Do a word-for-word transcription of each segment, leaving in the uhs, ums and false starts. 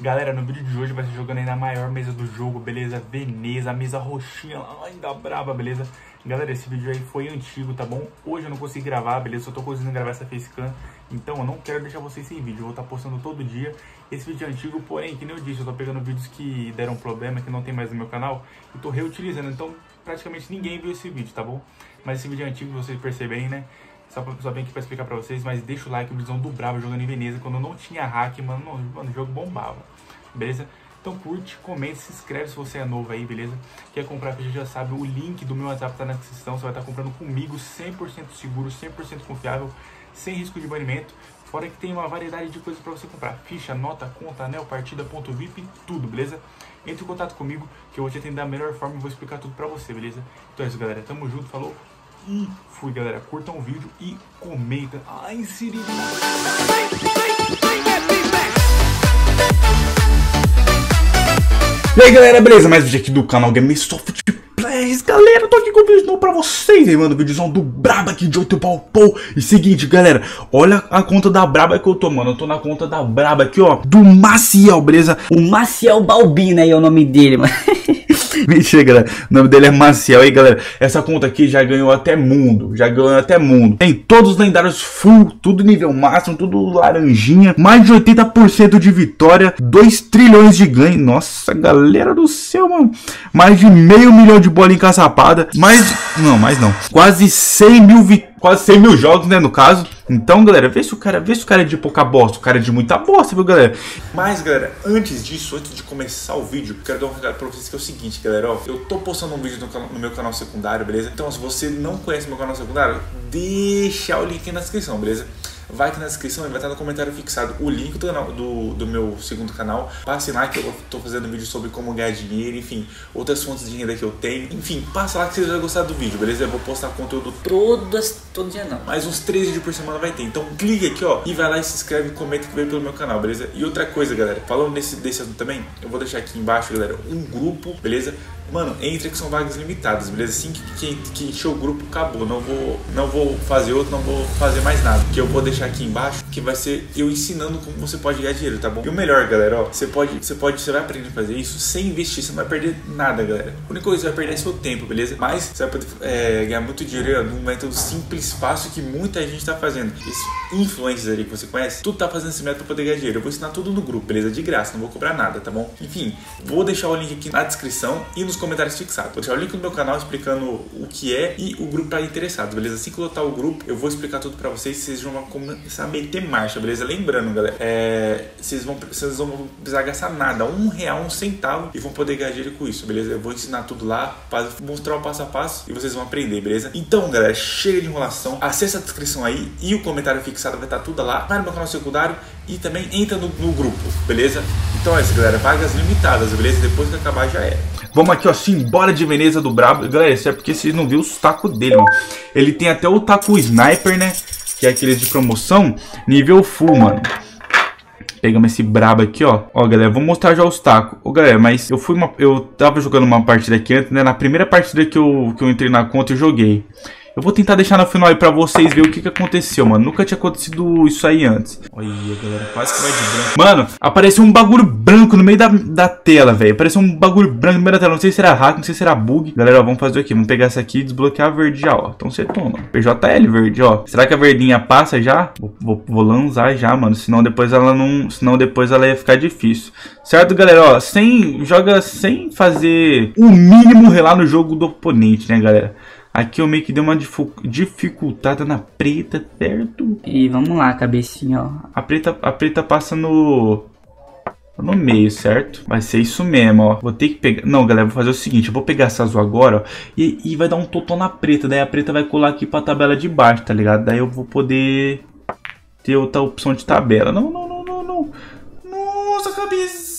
Galera, no vídeo de hoje vai ser jogando aí na maior mesa do jogo, beleza? Veneza, a mesa roxinha lá, ainda braba, beleza? Galera, esse vídeo aí foi antigo, tá bom? Hoje eu não consegui gravar, beleza? Só tô conseguindo gravar essa facecam, então eu não quero deixar vocês sem vídeo. Eu vou estar postando todo dia. Esse vídeo é antigo, porém, que nem eu disse, eu tô pegando vídeos que deram problema, que não tem mais no meu canal, e tô reutilizando, então praticamente ninguém viu esse vídeo, tá bom? Mas esse vídeo é antigo, vocês percebem, né? Só, pra, só vem aqui pra explicar pra vocês, mas deixa o like, visão do brabo jogando em Veneza, quando eu não tinha hack, mano, não, mano, o jogo bombava, beleza? Então curte, comenta, se inscreve se você é novo aí, beleza? Quer comprar ficha, já sabe, o link do meu WhatsApp tá na descrição, você vai estar comprando comigo, cem por cento seguro, cem por cento confiável, sem risco de banimento, fora que tem uma variedade de coisas pra você comprar, ficha, nota, conta, anel, partida, ponto V I P, tudo, beleza? Entre em contato comigo, que eu vou te atender da melhor forma e vou explicar tudo pra você, beleza? Então é isso, galera, tamo junto, falou? E fui, galera. Curtam o vídeo e comenta. Ai, Siri. E aí, galera, beleza? Mais um vídeo aqui do canal Gamesoft Plays. Galera, tô aqui com um vídeo novo pra vocês, hein, mano. Vídeozão do Braba aqui de oito pau, pau. E seguinte, galera, olha a conta da Braba que eu tô, mano. Eu tô na conta da Braba aqui, ó, do Maciel, beleza? O Maciel Balbino aí é o nome dele, mano. Mentira, galera. O nome dele é Maciel. Aí, galera, essa conta aqui já ganhou até mundo. Já ganhou até mundo. Tem todos os lendários full, tudo nível máximo, tudo laranjinha. Mais de oitenta por cento de vitória. dois trilhões de ganho. Nossa, galera do céu, mano. Mais de meio milhão de bola encaçapada. Mais... Não, mais não. Quase cem mil vitórias. Quase cem mil jogos, né, no caso. Então, galera, vê se o cara, vê se o cara é de pouca bosta. O cara é de muita bosta, viu, galera? Mas, galera, antes disso, antes de começar o vídeo, quero dar um recado pra vocês que é o seguinte, galera, ó. Eu tô postando um vídeo no, canal, no meu canal secundário, beleza? Então, se você não conhece meu canal secundário, deixa o link aqui na descrição, beleza? Vai aqui na descrição e vai estar no comentário fixado o link do, canal, do, do meu segundo canal. Passe lá que eu tô fazendo vídeo sobre como ganhar dinheiro, enfim, outras fontes de renda que eu tenho. Enfim, passa lá que vocês vão gostar do vídeo, beleza? Eu vou postar conteúdo Todas, todo dia não. mais uns três vídeos por semana vai ter. Então clique aqui, ó, e vai lá e se inscreve e comenta que veio pelo meu canal, beleza? E outra coisa, galera, falando nesse, desse assunto também, eu vou deixar aqui embaixo, galera, um grupo, beleza? Mano, entra que são vagas limitadas, beleza? Assim que, que, que encheu o grupo, acabou. Não vou, não vou fazer outro, não vou fazer mais nada. Que eu vou deixar aqui embaixo, que vai ser eu ensinando como você pode ganhar dinheiro, tá bom? E o melhor, galera, ó, você pode, você pode, você vai aprender a fazer isso sem investir, você não vai perder nada, galera. A única coisa que você vai perder é seu tempo, beleza? Mas você vai poder é, ganhar muito dinheiro num método simples, fácil, que muita gente tá fazendo. Esses influencers ali que você conhece, tudo tá fazendo esse método pra poder ganhar dinheiro. Eu vou ensinar tudo no grupo, beleza? De graça, não vou cobrar nada, tá bom? Enfim, vou deixar o link aqui na descrição e nos comentários fixados. Vou deixar o link no meu canal explicando o que é e o grupo para interessados, beleza? Assim que eu lotar o grupo, eu vou explicar tudo pra vocês, vocês vão começar a meter marcha, beleza? Lembrando, galera, é, vocês, vão, vocês não vão precisar gastar nada, um real, um centavo, e vão poder ganhar dinheiro com isso, beleza? Eu vou ensinar tudo lá, mostrar o passo a passo e vocês vão aprender, beleza? Então, galera, chega de enrolação, acessa a descrição aí e o comentário fixado vai estar tudo lá, vai no meu canal secundário e também entra no, no grupo, beleza? Então é isso, galera, vagas limitadas, beleza? Depois que acabar já era. Vamos aqui, ó, simbora de Veneza do Brabo. Galera, isso é porque vocês não viram os tacos dele, mano. Ele tem até o taco Sniper, né? Que é aqueles de promoção, nível full, mano. Pegamos esse brabo aqui, ó. Ó, galera, vou mostrar já os tacos. Ô, galera, mas eu fui uma... Eu tava jogando uma partida aqui antes, né? Na primeira partida que eu, que eu entrei na conta, eu joguei. Eu vou tentar deixar no final aí pra vocês verem o que que aconteceu, mano. Nunca tinha acontecido isso aí antes. Olha, galera, quase que vai de branco. Mano, apareceu um bagulho branco no meio da, da tela, velho. Apareceu um bagulho branco no meio da tela. Não sei se era hack, não sei se era bug. Galera, ó, vamos fazer o quê? Vamos pegar essa aqui e desbloquear a verde já, ó. Então você toma. P J L verde, ó. Será que a verdinha passa já? Vou, vou, vou lançar já, mano. Senão depois ela não... Senão depois ela ia ficar difícil. Certo, galera? Ó, sem... Joga sem fazer o mínimo relar no jogo do oponente, né, galera? Aqui eu meio que dei uma dificultada na preta, certo? E vamos lá, cabecinha, ó. A preta, a preta passa no... No meio, certo? Vai ser isso mesmo, ó. Vou ter que pegar... Não, galera, vou fazer o seguinte. Eu vou pegar essa azul agora, ó. E, e vai dar um totó na preta. Daí a preta vai colar aqui pra tabela de baixo, tá ligado? Daí eu vou poder ter outra opção de tabela. Não, não, não, não, não. Nossa, cabecinha,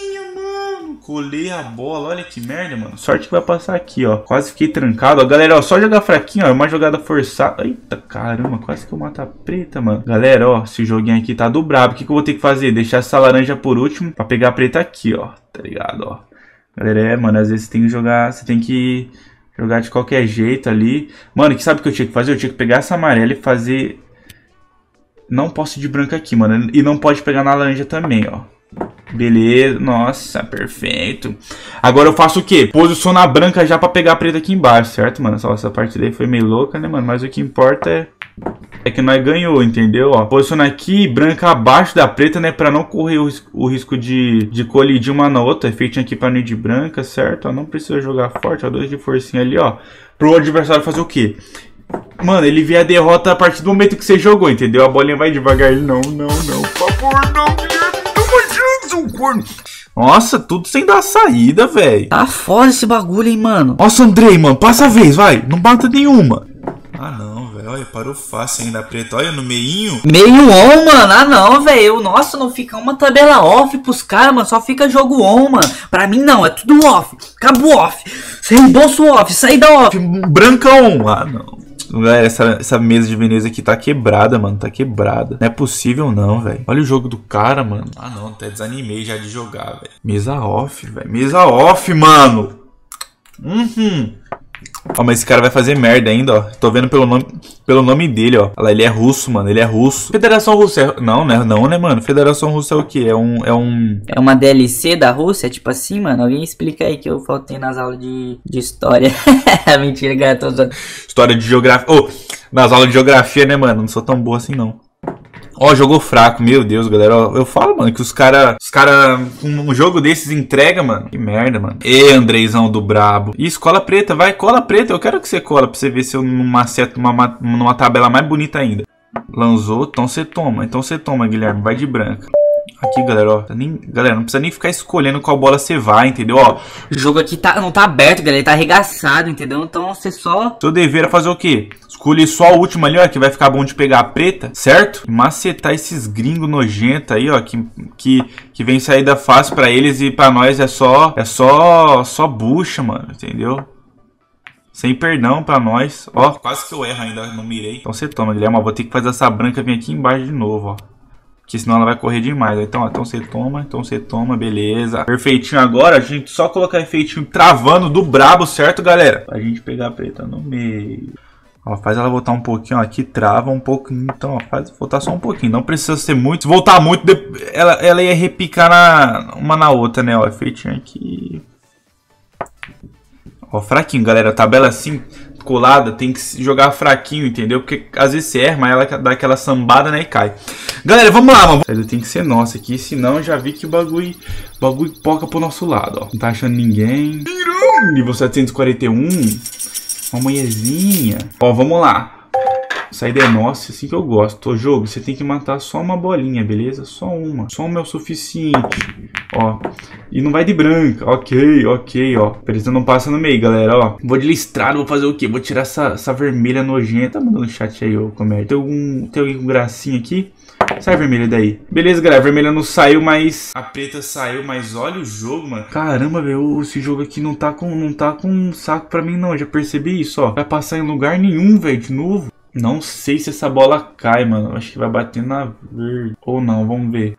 mano. Colei a bola, olha que merda, mano. Sorte que vai passar aqui, ó. Quase fiquei trancado, ó. Galera, ó, só jogar fraquinho, ó. Uma jogada forçada. Eita, caramba, quase que eu mato a preta, mano. Galera, ó, esse joguinho aqui tá do brabo. O que que eu vou ter que fazer? Deixar essa laranja por último pra pegar a preta aqui, ó. Tá ligado, ó. Galera, é, mano, às vezes você tem que jogar... Você tem que jogar de qualquer jeito ali. Mano, que sabe o que eu tinha que fazer? Eu tinha que pegar essa amarela e fazer... Não posso ir de branco aqui, mano. E não pode pegar na laranja também, ó. Beleza, nossa, perfeito. Agora eu faço o quê? Posiciono a branca já pra pegar a preta aqui embaixo, certo, mano? Só essa parte daí foi meio louca, né, mano? Mas o que importa é... É que nós ganhou, entendeu? Ó, posiciona aqui, branca abaixo da preta, né? Pra não correr o, o risco de, de colidir uma na outra. Feitinho aqui pra não ir de branca, certo? Ó, não precisa jogar forte, ó. Dois de forcinha ali, ó. Pro adversário fazer o quê? Mano, ele vê a derrota a partir do momento que você jogou, entendeu? A bolinha vai devagar. Ele, não, não, não. Por favor, não, Guilherme. Toma chance, corno. Nossa, tudo sem dar saída, velho. Tá foda esse bagulho, hein, mano. Nossa, Andrei, mano. Passa a vez, vai. Não bata nenhuma. Ah, não, velho. Olha, parou fácil ainda a preta. Olha, no meinho. Meio on, mano. Ah, não, velho. Nossa, não fica uma tabela off pros caras, mano. Só fica jogo on, mano. Pra mim, não. É tudo off. Acabou off. Reembolso off. Saída off. Branca on. Ah, não. Galera, essa, essa mesa de Veneza aqui tá quebrada, mano. Tá quebrada. Não é possível, não, velho. Olha o jogo do cara, mano. Ah, não. Até desanimei já de jogar, velho. Mesa off, velho. Mesa off, mano. Uhum. Ó, mas esse cara vai fazer merda ainda, ó. Tô vendo pelo nome, pelo nome dele, ó. Olha lá, ele é russo, mano. Ele é russo. Federação Russa é... Não, né? Não, né, mano? Federação Russa é o quê? É um... É um... É uma D L C da Rússia? Tipo assim, mano? Alguém explica aí que eu faltei nas aulas de, de história. Mentira, cara. Tô usando. História de geografia. Ô, oh, nas aulas de geografia, né, mano? Não sou tão boa assim, não. Ó, jogou fraco, meu Deus, galera. Ó, eu falo, mano, que os caras, os cara, um jogo desses entrega, mano. Que merda, mano. E Andreizão do brabo. Isso, cola preta, vai, cola preta. Eu quero que você cola pra você ver se eu não maceto numa, numa tabela mais bonita ainda. Lançou, então você toma. Então você toma, Guilherme, vai de branca. Aqui, galera, ó. Nem, galera, não precisa nem ficar escolhendo qual bola você vai, entendeu? Ó, o jogo aqui tá, não tá aberto, galera. Ele tá arregaçado, entendeu? Então você só... Seu dever é fazer o quê? Escolhe só a última ali, ó, que vai ficar bom de pegar a preta, certo? E macetar esses gringos nojentos aí, ó, que, que, que vem saída fácil pra eles e pra nós é só, é só, só bucha, mano, entendeu? Sem perdão pra nós. Ó, quase que eu erro ainda, não mirei. Então você toma, Guilherme, ó, vou ter que fazer essa branca vir aqui embaixo de novo, ó. Porque senão ela vai correr demais. Então, ó, então você toma, então você toma, beleza. Perfeitinho agora, a gente só colocar efeitinho travando do brabo, certo, galera? Pra gente pegar a preta no meio. Ó, faz ela voltar um pouquinho, ó, aqui trava um pouquinho, então, ó, faz voltar só um pouquinho, não precisa ser muito, se voltar muito, ela, ela ia repicar na, uma na outra, né, ó, feitinho aqui, ó, fraquinho, galera, tabela assim, colada, tem que jogar fraquinho, entendeu, porque às vezes você erra, mas ela dá aquela sambada, né, e cai. Galera, vamos lá, mano, tem que ser nossa aqui, senão já vi que o bagulho, bagulho poca pro nosso lado, ó, não tá achando ninguém, nível setecentos e quarenta e um, uma mulherzinha. Ó, vamos lá. Saída é nossa, assim que eu gosto. Ô, jogo, você tem que matar só uma bolinha, beleza? Só uma. Só uma é o suficiente. Ó. E não vai de branca. Ok, ok, ó. Beleza, não passa no meio, galera, ó. Vou de listrado, vou fazer o quê? Vou tirar essa, essa vermelha nojenta. Tá mandando chat aí, ô, comédia. Tem algum, tem algum gracinha aqui? Sai a vermelha daí. Beleza, galera. A vermelha não saiu, mas a preta saiu. Mas olha o jogo, mano. Caramba, velho. Esse jogo aqui não tá com não tá com um saco pra mim, não. Já percebi isso, ó. Vai passar em lugar nenhum, velho. De novo. Não sei se essa bola cai, mano. Acho que vai bater na verde. Ou não, vamos ver.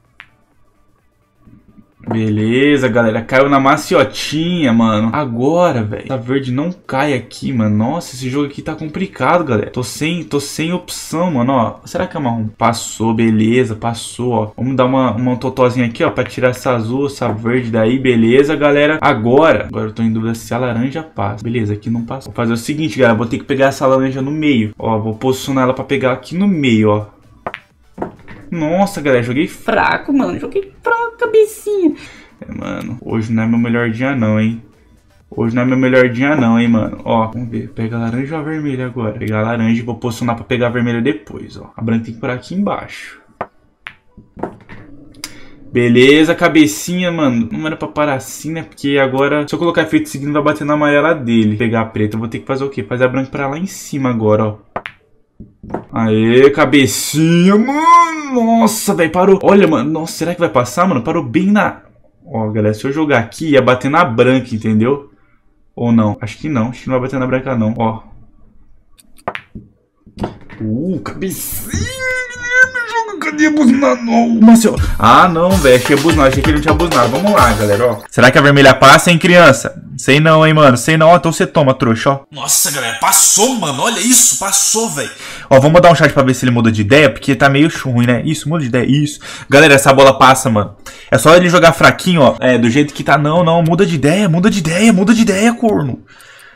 Beleza, galera. Caiu na maciotinha, mano. Agora, velho. Essa verde não cai aqui, mano. Nossa, esse jogo aqui tá complicado, galera. Tô sem, tô sem opção, mano, ó. Será que é marrom? Passou, beleza. Passou, ó. Vamos dar uma, uma totozinha aqui, ó. Pra tirar essa azul, essa verde daí. Beleza, galera. Agora. Agora eu tô em dúvida se a laranja passa. Beleza, aqui não passou. Vou fazer o seguinte, galera. Vou ter que pegar essa laranja no meio. Ó, vou posicionar ela pra pegar aqui no meio, ó. Nossa, galera, joguei fraco, mano. Joguei fraco, cabecinha. É, mano, hoje não é meu melhor dia não, hein. Hoje não é meu melhor dia não, hein, mano. Ó, vamos ver. Pega a laranja ou a vermelha agora? Pegar a laranja e vou posicionar pra pegar a vermelha depois, ó. A branca tem que parar aqui embaixo. Beleza, cabecinha, mano. Não era pra parar assim, né? Porque agora, se eu colocar efeito seguindo, vai bater na amarela dele. Pegar a preta, eu vou ter que fazer o quê? Fazer a branca pra lá em cima agora, ó. Aê, cabecinha, mano. Nossa, velho, parou. Olha, mano, nossa, será que vai passar, mano? Parou bem na... Ó, galera, se eu jogar aqui, ia bater na branca, entendeu? Ou não? Acho que não, acho que não vai bater na branca, não. Ó. Uh, cabecinha. Cadê a buzinada? Nossa, ah, não, velho, achei a buzinada. Achei que ele não tinha buzinado. Vamos lá, galera, ó. Será que a vermelha passa, hein, criança? Sei não, hein, mano. Sei não. Ó, então você toma, trouxa, ó. Nossa, galera. Passou, mano. Olha isso. Passou, velho. Ó, vamos dar um chat pra ver se ele muda de ideia, porque tá meio ruim, né? Isso, muda de ideia. Isso. Galera, essa bola passa, mano. É só ele jogar fraquinho, ó. É, do jeito que tá. Não, não. Muda de ideia. Muda de ideia. Muda de ideia, corno.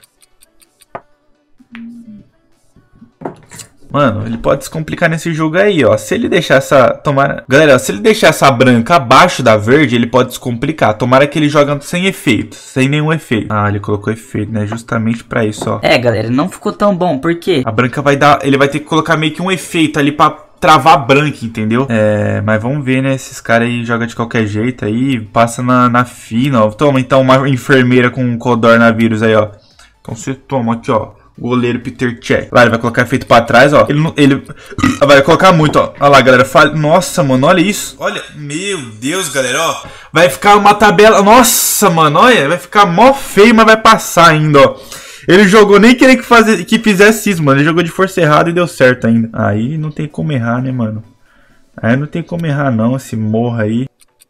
Mano, ele pode se complicar nesse jogo aí, ó. Se ele deixar essa... Tomara... Galera, se ele deixar essa branca abaixo da verde, ele pode se complicar. Tomara que ele jogue sem efeito. Sem nenhum efeito. Ah, ele colocou efeito, né? Justamente pra isso, ó. É, galera, não ficou tão bom. Por quê? A branca vai dar... Ele vai ter que colocar meio que um efeito ali pra travar a branca, entendeu? É... Mas vamos ver, né? Esses caras aí jogam de qualquer jeito aí. Passa na, na fina, ó. Toma, então, uma enfermeira com codornavírus aí, ó. Então você toma aqui, ó. Goleiro Peter Cech. Lá, ele vai colocar efeito pra trás, ó. Ele, ele vai colocar muito, ó. Olha lá, galera. Fala... Nossa, mano, olha isso. Olha, meu Deus, galera, ó. Vai ficar uma tabela... Nossa, mano, olha. Vai ficar mó feio, mas vai passar ainda, ó. Ele jogou, nem queria que, fazer, que fizesse isso, mano. Ele jogou de força errada e deu certo ainda. Aí não tem como errar, né, mano? Aí não tem como errar, não, esse morra aí.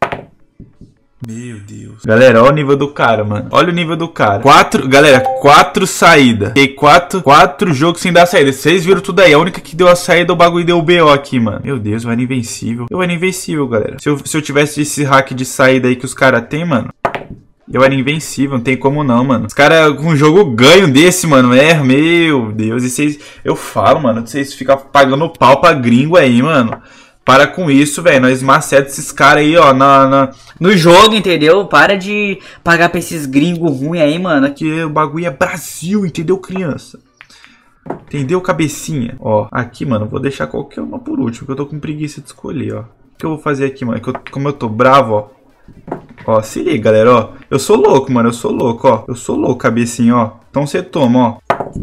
Meu Deus. Galera, olha o nível do cara, mano. Olha o nível do cara. Quatro, galera, quatro saídas. Tem quatro, quatro jogos sem dar saída. Vocês viram tudo aí. A única que deu a saída, o bagulho deu o B O aqui, mano. Meu Deus, eu era invencível. Eu era invencível, galera. Se eu, se eu tivesse esse hack de saída aí que os caras têm, mano, eu era invencível. Não tem como não, mano. Os caras com um jogo ganho desse, mano. É, meu Deus. E vocês... Eu falo, mano. Vocês ficam pagando pau pra gringo aí, mano. Para com isso, velho. Nós maceta esses caras aí, ó, na, na... no jogo, entendeu? Para de pagar pra esses gringos ruins aí, mano. Aqui o bagulho é Brasil, entendeu, criança? Entendeu, cabecinha? Ó, aqui, mano, vou deixar qualquer uma por último, porque eu tô com preguiça de escolher, ó. O que eu vou fazer aqui, mano? Que eu, como eu tô bravo, ó. Ó, se liga, galera, ó. Eu sou louco, mano, eu sou louco, ó. Eu sou louco, cabecinha, ó. Então você toma, ó.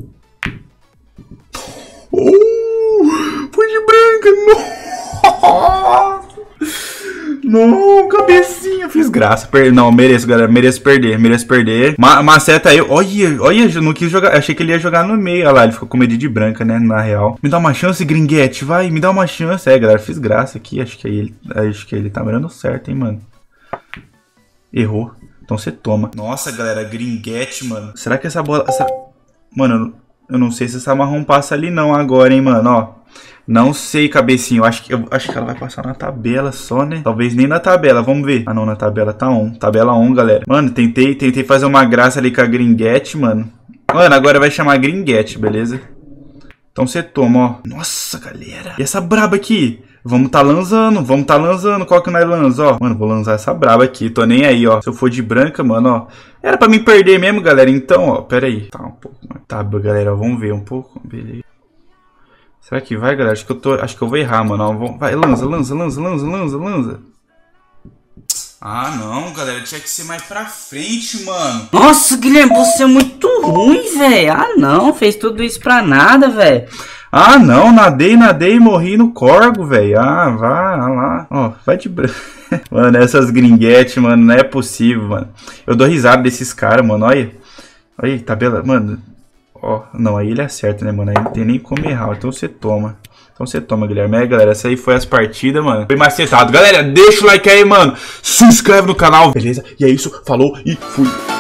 Oh, foi de branca, não. Não, cabecinha, fiz graça. Per... Não, mereço, galera. Mereço perder, mereço perder. Ma maceta aí. Olha, olha, eu não quis jogar. Achei que ele ia jogar no meio. Olha lá, ele ficou com medo de branca, né? Na real. Me dá uma chance, gringuete, vai. Me dá uma chance. É, galera, fiz graça aqui. Acho que ele, acho que ele tá mirando certo, hein, mano. Errou. Então você toma. Nossa, galera, gringuete, mano. Será que essa bola... Essa... Mano, eu não sei se essa marrom passa ali não agora, hein, mano, ó. Não sei, cabecinha. Eu acho que, eu acho que ela vai passar na tabela só, né? Talvez nem na tabela. Vamos ver. Ah, não. Na tabela tá on. Tabela on, galera. Mano, tentei, tentei fazer uma graça ali com a gringuete, mano. Mano, agora vai chamar gringuete, beleza? Então você toma, ó. Nossa, galera. E essa braba aqui? Vamos tá lançando. Vamos tá lançando. Qual que nós lança, ó? Mano, vou lançar essa braba aqui. Tô nem aí, ó. Se eu for de branca, mano, ó. Era pra mim perder mesmo, galera. Então, ó. Pera aí. Tá um pouco. Tá, galera. Vamos ver um pouco. Beleza. Será que vai, galera? Acho que eu tô, acho que eu vou errar, mano. Vai, lança, lança, lança, lança, lança, lança. Ah, não, galera. Tinha que ser mais pra frente, mano. Nossa, Guilherme, você é muito ruim, velho. Ah, não. Fez tudo isso pra nada, velho. Ah, não. Nadei, nadei e morri no corgo, velho. Ah, vá lá. Ó, vai de branco. Mano, essas gringuetes, mano, não é possível, mano. Eu dou risada desses caras, mano. Olha. Olha, tabela, mano. Ó, não, aí ele acerta, né, mano? Aí não tem nem como errar. Então você toma. Então você toma, Guilherme. É, galera, essa aí foi as partidas, mano. Foi macetado. Galera, deixa o like aí, mano. Se inscreve no canal. Beleza? E é isso. Falou e fui.